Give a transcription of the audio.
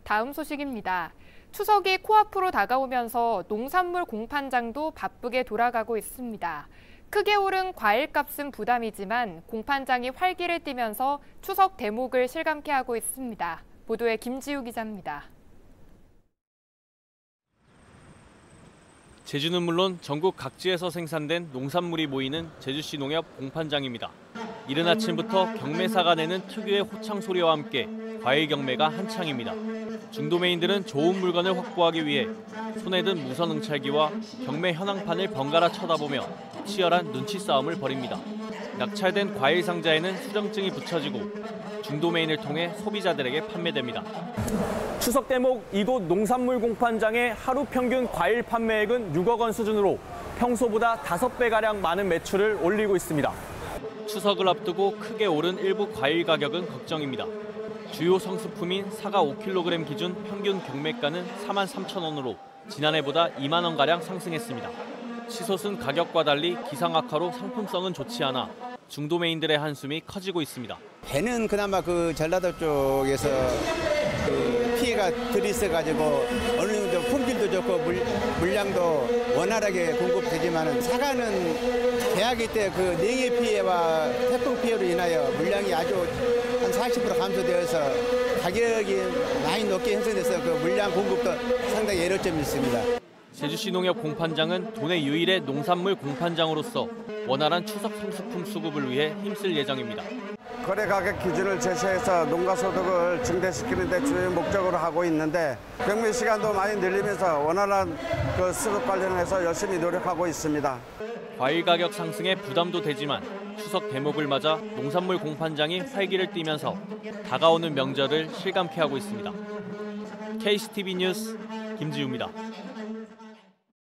다음 소식입니다. 추석이 코앞으로 다가오면서 농산물 공판장도 바쁘게 돌아가고 있습니다. 크게 오른 과일값은 부담이지만 공판장이 활기를 띠면서 추석 대목을 실감케 하고 있습니다. 보도에 김지우 기자입니다. 제주는 물론 전국 각지에서 생산된 농산물이 모이는 제주시 농협 공판장입니다. 이른 아침부터 경매사가 내는 특유의 호창 소리와 함께 과일 경매가 한창입니다. 중도매인들은 좋은 물건을 확보하기 위해 손에 든 무선 응찰기와 경매 현황판을 번갈아 쳐다보며 치열한 눈치 싸움을 벌입니다. 낙찰된 과일 상자에는 수정증이 붙여지고 중도매인을 통해 소비자들에게 판매됩니다. 추석 대목 이곳 농산물 공판장의 하루 평균 과일 판매액은 6억 원 수준으로 평소보다 5배가량 많은 매출을 올리고 있습니다. 추석을 앞두고 크게 오른 일부 과일 가격은 걱정입니다. 주요 성수품인 사과 5kg 기준 평균 경매가는 43,000원으로 지난해보다 2만 원가량 상승했습니다. 치솟은 가격과 달리 기상 악화로 상품성은 좋지 않아 중도매인들의 한숨이 커지고 있습니다. 배는 그나마 전라도 쪽에서 피해가 덜 있어가지고 어느 정도 품질도 좋고 물량도 원활하게 공급되지만 사과는 개화기 때 냉해 피해와 태풍 피해로 인하여 물량이 아주 한 40% 감소되어서 가격이 많이 높게 형성돼서 물량 공급도 상당히 애로점이 있습니다. 제주시 농협 공판장은 도내 유일의 농산물 공판장으로서 원활한 추석 상수품 수급을 위해 힘쓸 예정입니다. 거래 가격 기준을 제시해서 농가 소득을 증대시키는 데 주요 목적으로 하고 있는데 경매 시간도 많이 늘리면서 원활한 수급 관련해서 열심히 노력하고 있습니다. 과일 가격 상승에 부담도 되지만 추석 대목을 맞아 농산물 공판장이 활기를 띠면서 다가오는 명절을 실감케 하고 있습니다. KCTV 뉴스 김지우입니다.